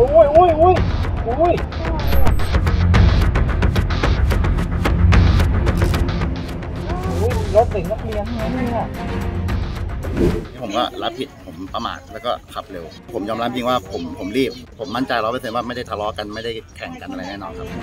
ยโอ้ยโอ้ยโอ้ยรถเด็กนักเรียนนั่นเนี่ยผมก็รับผิดผมประมาทแล้วก็ขับเร็วผมยอมรับจริงว่าผมรีบผมมั่นใจ100%ว่าไม่ได้ทะเลาะกันไม่ได้แข่งกันอะไรแน่นอนครับ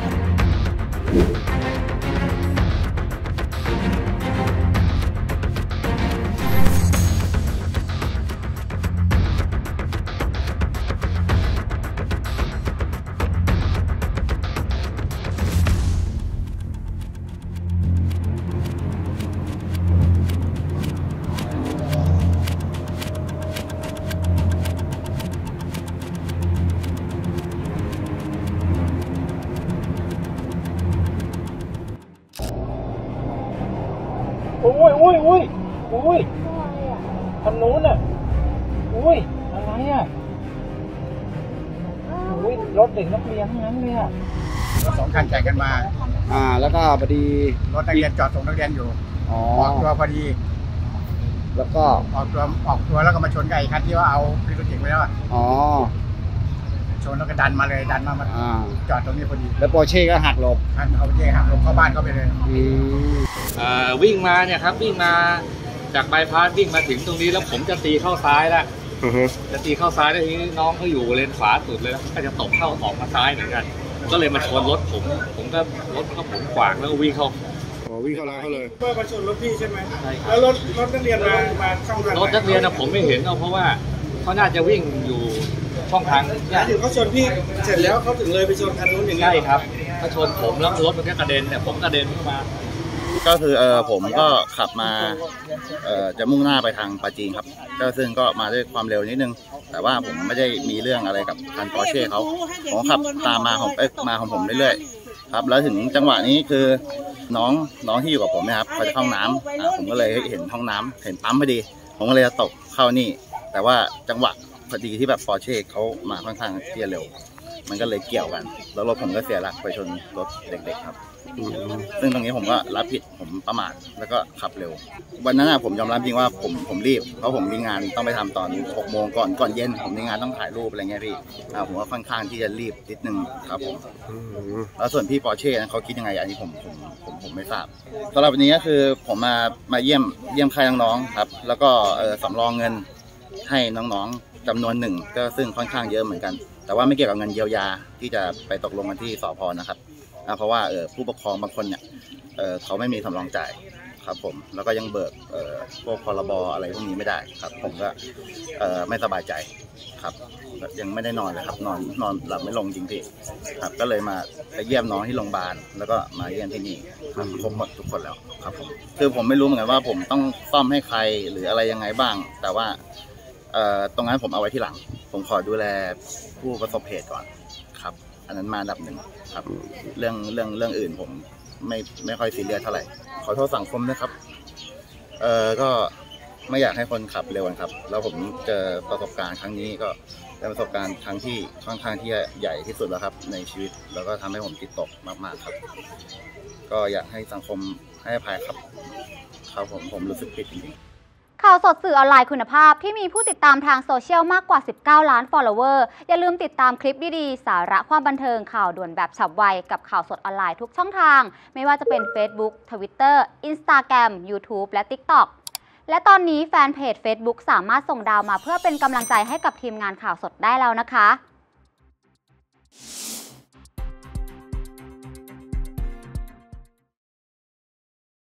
โอ้ยโอ้ยโอ้ยโอ้ยทางนู้นอ่ะโอ้ยอะไรอ่ะโอ้ยรถเด็กนักเรียนทั้งนั้นเลยอ่ะ 2 คันแข่งกันมาแล้วก็พอดีรถนักเรียนจอดส่งนักเรียนอยู่ออกตัวพอดีแล้วก็ออกตัวแล้วก็มาชนกับไอ้คันที่ว่าเอารถเก๋งไปแล้วชนแล้วก็ดันมาเลยดันมาจอดตรงนี้พอดีแล้วโปรเช่ก็หักหลบเอาเช่หักหลบเข้าบ้านเขาไปเลยวิ่งมาเนี่ยครับวิ่งมาจากบายพาสวิ่งมาถึงตรงนี้แล้วผมจะตีเข้าซ้ายแล้วจะตีเข้าซ้ายแล้วทีนี้น้องเขาอยู่เลนขวาสุดเลยแล้วก็จะตกเข้าออกมาซ้ายเหมือนกันก็เลยมาชนรถผมก็รถก็ผมขวางแล้วก็วิ่งเข้าร้านเขาเลยเพื่อมาชนรถพี่ใช่ไหมใช่แล้วรถนักเรียนมาช่องทางรถนักเรียนนะผมไม่เห็นเพราะว่าเขาน่าจะวิ่งอยู่ช่องทางเนี่ยถึงเขาชนพี่เสร็จแล้วเขาถึงเลยไปชนคันนู้นอย่างนี้ใช่ครับเขาชนผมแล้วรถมันก็กระเด็นเนี่ยผมกระเด็นขึ้นมาก็คือผมก็ขับมาจะมุ่งหน้าไปทางปาจีนครับก็ซึ่งก็มาด้วยความเร็วนิดนึงแต่ว่าผมไม่ได้มีเรื่องอะไรกับคันปอร์เช่เขาผมขับตามมาของผมเรื่อยๆครับแล้วถึงจังหวะนี้คือน้องที่อยู่กับผมนะครับเขาจะเข้าห้องน้ำผมก็เลยเห็นห้องน้ำเห็นปั๊มพอดีผมก็เลยจะตกเข้านี่แต่ว่าจังหวะพอดีที่แบบปอร์เช่เขามาค่อนข้างที่จะเร็วมันก็เลยเกี่ยวกันแล้วรถผมก็เสียหลักไปชนรถเด็กๆครับซึ่งตรงนี้ผมก็รับผิดผมประมาทแล้วก็ขับเร็ววันนั้นผมยอมรับจริงว่าผมรีบเพราะผมมีงานต้องไปทำตอน6 โมงก่อนเย็นผมมีงานต้องถ่ายรูปอะไรเงี้ยพี่ผมว่าค่อนข้างที่จะรีบนิดนึงครับผมแล้วส่วนพี่ปอร์เช่เขาคิดยังไงอันนี้ผมไม่ทราบสำหรับวันนี้ก็คือผมมาเยี่ยมใครน้องๆครับแล้วก็สำรองเงินให้น้องๆจำนวนหนึ่งก็ซึ่งค่อนข้างเยอะเหมือนกันแต่ว่าไม่เกี่ยวกับเงินเยียวยาที่จะไปตกลงกันที่สภ.นะครับเพราะว่าผู้ปกครองบางคนเนี่ยเขาไม่มีสำรองจ่ายครับผมแล้วก็ยังเบิกพวกพรบอะไรพวกนี้ไม่ได้ครับผมก็ไม่สบายใจครับยังไม่ได้นอนเลยครับนอนหลับไม่ลงจริงพี่ครับก็เลยมาเยี่ยมน้องที่โรงพยาบาลแล้วก็มาเยี่ยมที่นี่ครับครบหมดทุกคนแล้วครับผมคือผมไม่รู้เหมือนกันว่าผมต้องซ่อมให้ใครหรืออะไรยังไงบ้างแต่ว่าตรงนั้นผมเอาไว้ที่หลังผมขอดูแลผู้ประสบเหตุก่อนครับอันนั้นมาอันดับหนึ่งครับเรื่องอื่นผมไม่ค่อยซีเรียสเท่าไหร่ขอโทษสังคมนะครับก็ไม่อยากให้คนขับเร็วครับแล้วผมเจอประสบการณ์ครั้งนี้ก็เป็นประสบการณ์ครั้งที่ค่อนข้างที่ใหญ่ที่สุดแล้วครับในชีวิตแล้วก็ทำให้ผมจิตตกมากๆครับก็อยากให้สังคมให้อภัยครับผมรู้สึกผิดจริงๆข่าวสดสื่อออนไลน์คุณภาพที่มีผู้ติดตามทางโซเชียลมากกว่า19 ล้าน follower อย่าลืมติดตามคลิปดีๆสาระความบันเทิงข่าวด่วนแบบฉับไวกับข่าวสดออนไลน์ทุกช่องทางไม่ว่าจะเป็น Facebook Twitter Instagram YouTube และ TikTok และตอนนี้แฟนเพจ Facebook สามารถส่งดาวมาเพื่อเป็นกำลังใจให้กับทีมงานข่าวสดได้แล้วนะคะ